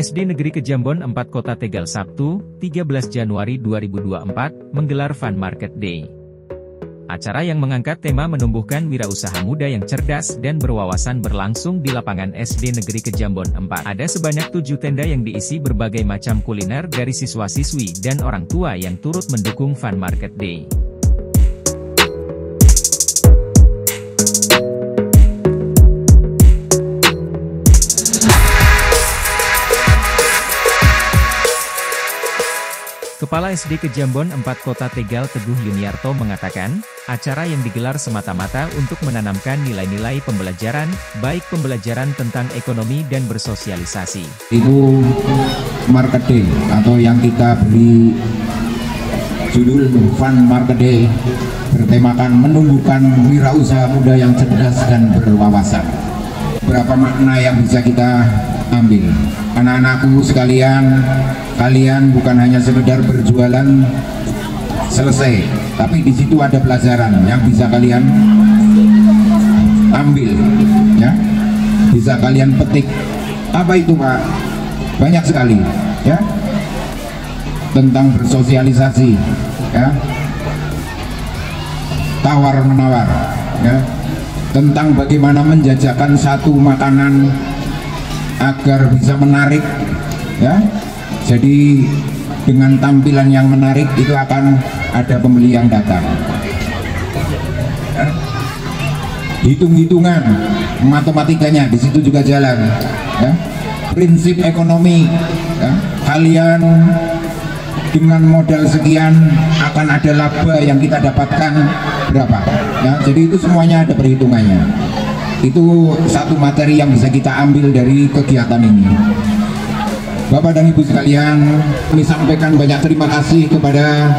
SD Negeri Kejambon 4 Kota Tegal Sabtu, 13 Januari 2024, menggelar Fun Market Day. Acara yang mengangkat tema menumbuhkan wirausaha muda yang cerdas dan berwawasan berlangsung di lapangan SD Negeri Kejambon 4. Ada sebanyak 7 tenda yang diisi berbagai macam kuliner dari siswa-siswi dan orang tua yang turut mendukung Fun Market Day. Kepala SD Kejambon 4 Kota Tegal Teguh Yuniarto mengatakan, acara yang digelar semata-mata untuk menanamkan nilai-nilai pembelajaran, baik pembelajaran tentang ekonomi dan bersosialisasi. Itu Market Day atau yang kita beri judul Fun Market Day bertemakan menumbuhkan wirausaha muda yang cerdas dan berwawasan. Berapa makna yang bisa kita ambil? Anak-anakku sekalian, kalian bukan hanya sekedar berjualan selesai, tapi di situ ada pelajaran yang bisa kalian ambil, ya, bisa kalian petik. Apa itu, Pak? Banyak sekali, ya, tentang bersosialisasi, ya, tawar menawar, ya, tentang bagaimana menjajakan satu makanan agar bisa menarik, ya. Jadi dengan tampilan yang menarik itu akan ada pembeli yang datang. Ya. Hitung-hitungan, matematikanya di situ juga jalan. Ya. Prinsip ekonomi, ya. Kalian dengan modal sekian akan ada laba yang kita dapatkan berapa. Ya. Jadi itu semuanya ada perhitungannya. Itu satu materi yang bisa kita ambil dari kegiatan ini. Bapak dan Ibu sekalian, kami sampaikan banyak terima kasih kepada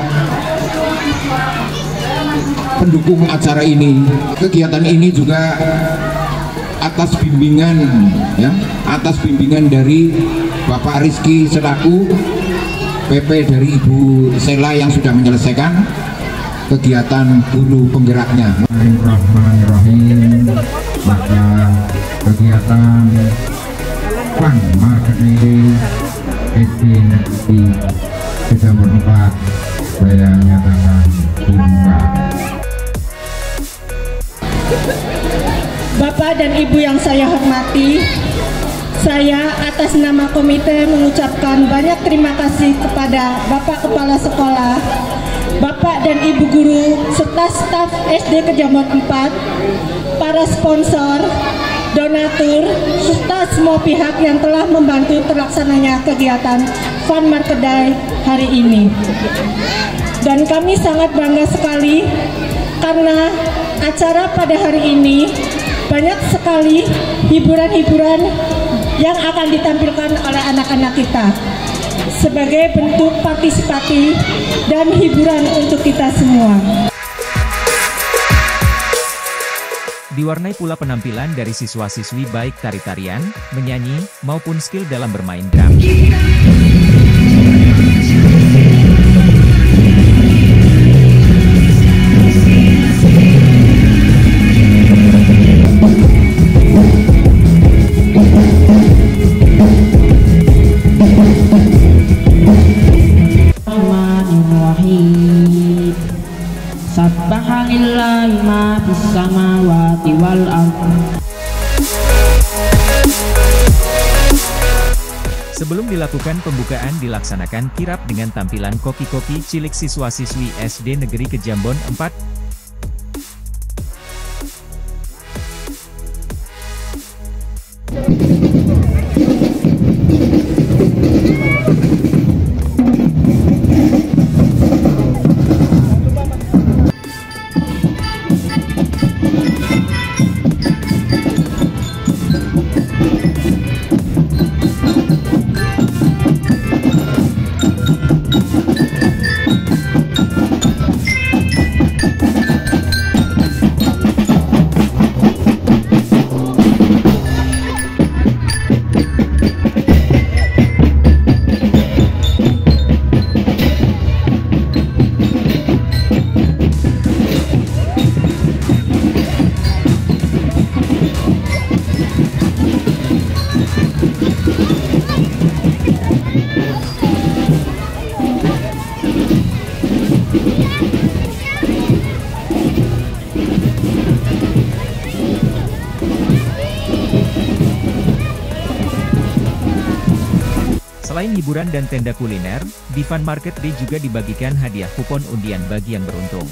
pendukung acara ini. Kegiatan ini juga atas bimbingan, ya, atas bimbingan dari Bapak Rizky selaku PP dari Ibu Sela yang sudah menyelesaikan kegiatan guru penggeraknya. Bismillahirrahmanirrahim. Maka kegiatan Fun Market Day SD Negeri Kejambon 4 saya nyatakan dibuka. Bapak dan Ibu yang saya hormati, saya atas nama komite mengucapkan banyak terima kasih kepada Bapak Kepala Sekolah, Bapak dan Ibu Guru, serta staf SD Kejambon 4, para sponsor, donatur, serta semua pihak yang telah membantu terlaksananya kegiatan Fun Market Day hari ini. Dan kami sangat bangga sekali karena acara pada hari ini banyak sekali hiburan-hiburan yang akan ditampilkan oleh anak-anak kita sebagai bentuk partisipasi dan hiburan untuk kita semua. Diwarnai pula penampilan dari siswa-siswi baik tari-tarian, menyanyi, maupun skill dalam bermain drum. Subhanallahi ma fis samawati wal ardh. Sebelum dilakukan pembukaan dilaksanakan kirap dengan tampilan koki-koki cilik siswa-siswi SD Negeri Kejambon 4. Selain hiburan dan tenda kuliner, di Fun Market Day juga dibagikan hadiah kupon undian bagi yang beruntung.